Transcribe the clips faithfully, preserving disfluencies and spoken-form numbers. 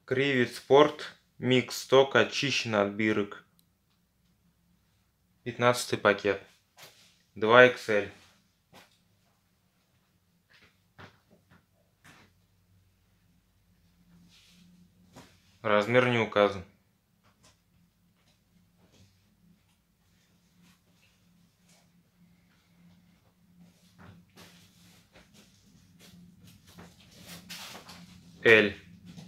Кривит спорт микс сток очищен от бирок. пятнадцатый пакет. два икс эль. Размер не указан. L.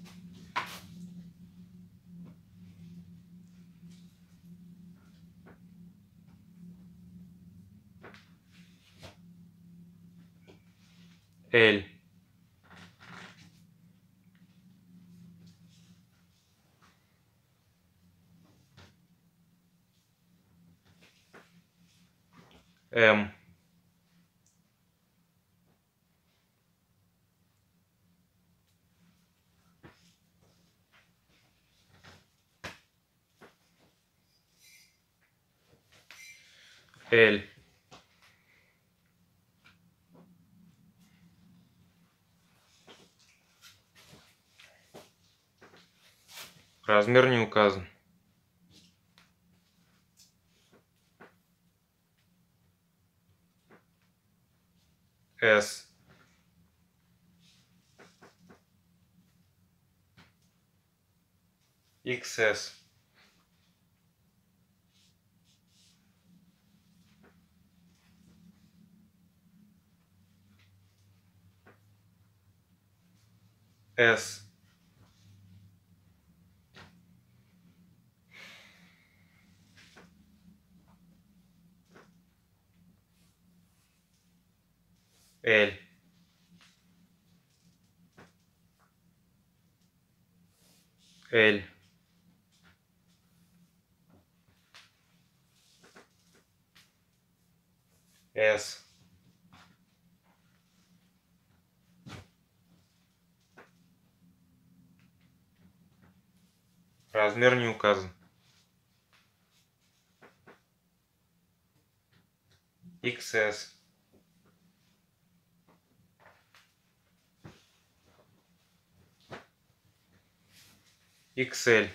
L. М. L. Размер не указан. S. икс эс. S. L. L. S. Размер не указан. икс эс. икс эль.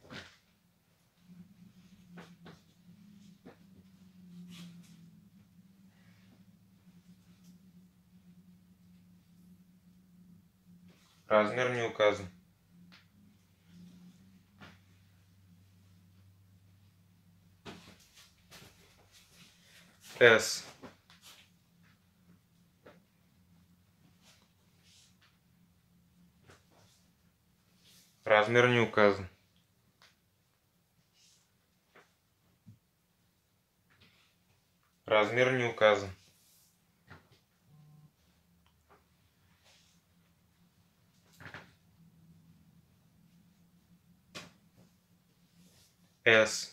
Размер не указан. S. Размер не указан. Размер не указан. S.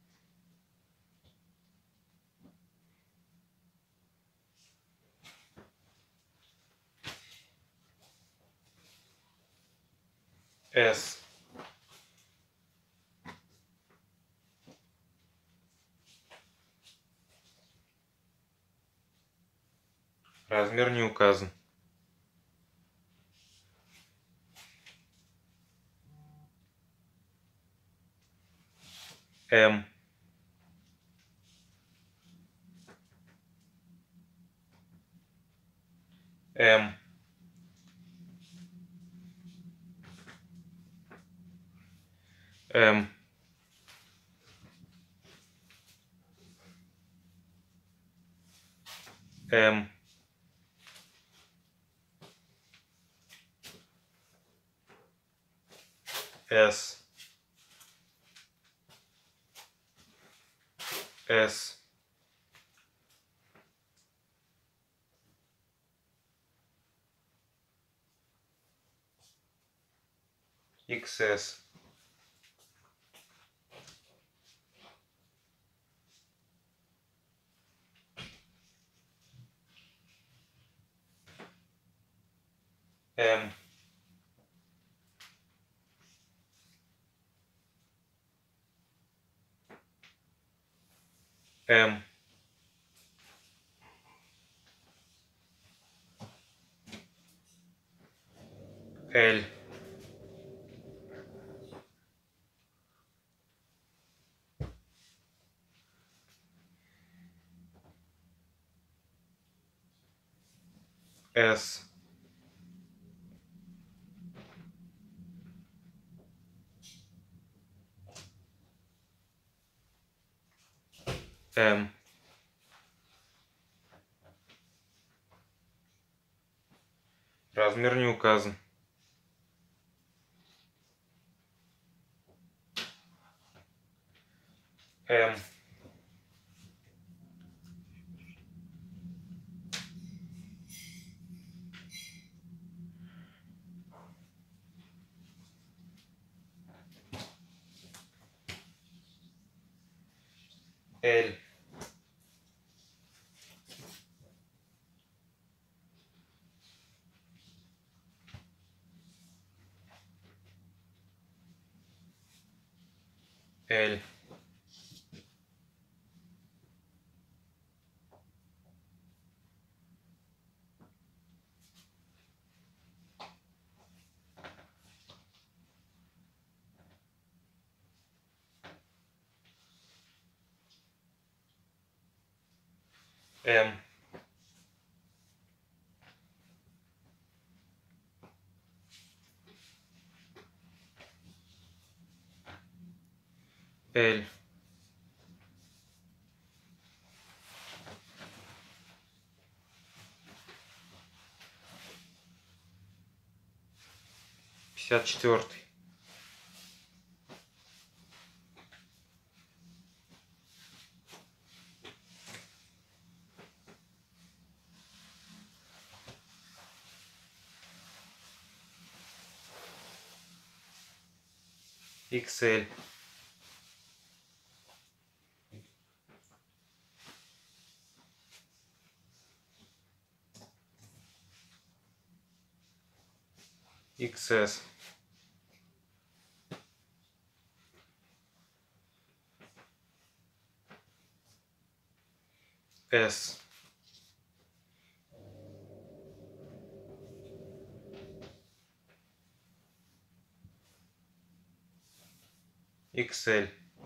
S. Размер не указан. М. М. М. М. С. С. икс эс. М. М. Л. S, M, размер не указан. М, L, L, М, L, пятьдесят четвёртый, икс эль, икс эс, S, икс эль,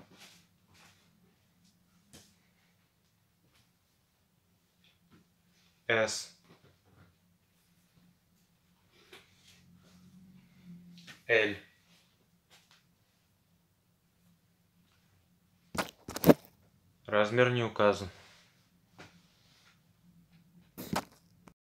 S, L. Размер не указан.